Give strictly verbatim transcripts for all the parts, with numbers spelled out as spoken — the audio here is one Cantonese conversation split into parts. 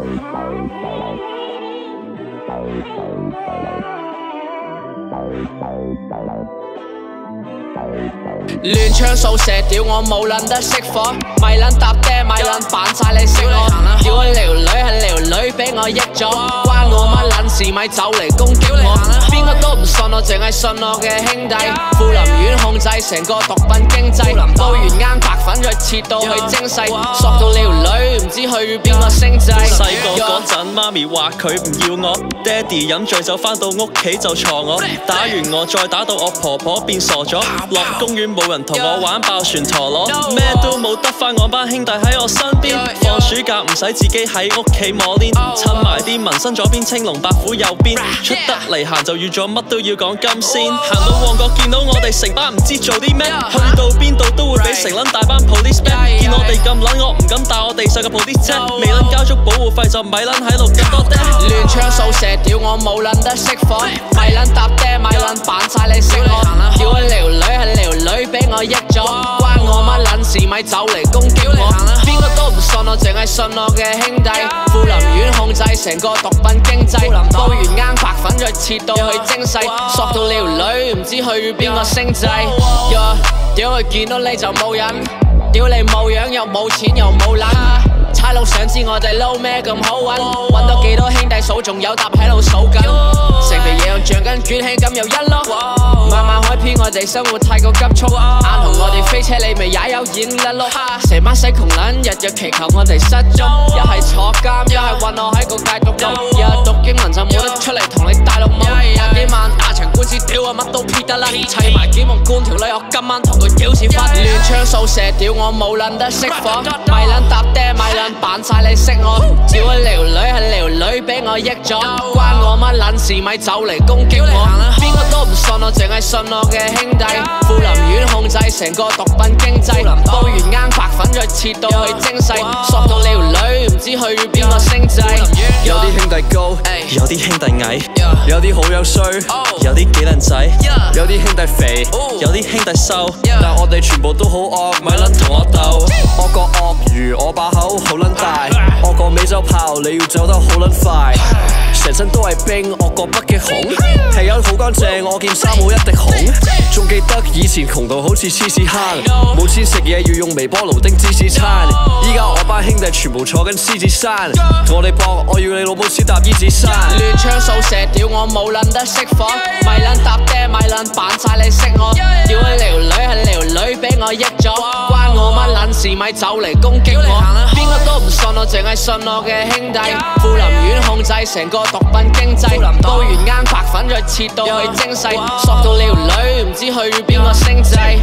亂槍掃射屌我冇撚得熄火，咪撚搭爹咪撚扮晒你識我，屌你條女係條女俾我益咗，關我乜撚事咪走嚟攻擊我，邊個都唔信我，淨係信我嘅兄弟。富林苑控制成個毒品經濟，煲完啱白粉再切到去精細，索到你條女唔知去邊個星際。 細個嗰陣媽咪話佢唔要我，爹哋飲醉酒返到屋企就鋤我，打完我再打到我婆婆變傻咗，落公園冇人同我玩爆旋陀螺，咩都冇得返我班兄弟喺我身邊，放暑假唔使自己喺屋企磨練，襯埋啲紋身左邊青龍白虎右邊，出得嚟行就預咗乜都要講金先，行到旺角見到我哋成班唔知做啲咩，去到邊度都會俾成撚大班 police man， 見我哋咁撚我唔敢帶我哋上個 police車，未撚交足保護費就咪撚喺度咁多爹。 亂槍掃射屌我冇撚得熄火，咪撚搭爹咪撚扮晒你識我，屌你條女係條女俾我益咗，關我乜撚事咪走嚟攻擊我，邊個都唔信我，淨係信我嘅兄弟。富林苑控制成個毒品經濟，煲完啱白粉再切到去精細，索到你條女唔知去邊個星際。屌佢見到你就冇癮，屌你冇樣又冇錢又冇撚，差佬想知我哋撈咩咁好揾，揾到幾多兄弟數仲有沓喺度數緊，成皮嘢像緊捲起咁又一碌，慢慢開篇我哋生活太過急促，眼同我哋飛車你咪也有演甩碌，成班死窮撚日日祈求我哋失蹤，一係坐監一係韞我喺個戒毒窿，日日讀經文就冇得出嚟同你大陸冇，廿幾萬打場官司屌我乜都撇得啦，砌埋幾望官條女我今晚同佢屌屎忽，亂槍掃射屌我冇撚得熄火，咪撚搭爹咪撚扮晒你識我，屌你條女係條女俾我益咗，關我乜撚事咪走嚟攻擊我，邊個都唔信我，淨係信我嘅兄弟。富林苑控制成個毒品經濟，煲完啱白粉再切到去精細，索到你條女唔知去邊個星際。 有啲兄弟高，有啲兄弟矮，有啲好樣衰，有啲幾靚仔，有啲兄弟肥，有啲兄弟瘦，但我哋全部都好惡，咪撚同我鬥。我個鱷魚，我把口好撚大，我個美洲豹，你要走得好撚快，成身都係冰，我個北極熊，氣音好乾淨，我件衫冇一滴紅，仲記得以前窮到好似黐屎坑，冇錢食嘢要用微波爐叮芝士餐，依家我班兄弟全部坐緊獅子山，同我哋搏，我要你老母先搭獅子山。 亂槍掃射屌我冇撚得熄火，咪撚搭爹咪撚扮晒你識我，屌你條女係條女俾我益咗，關我乜撚事咪走嚟攻擊我，邊個都唔信我，淨係信我嘅兄弟。富林苑控制成個毒品經濟，煲完啱白粉再切到去精細，索到你條女唔知去邊個星際。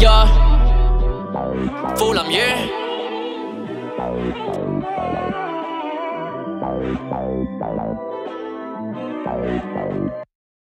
富林苑。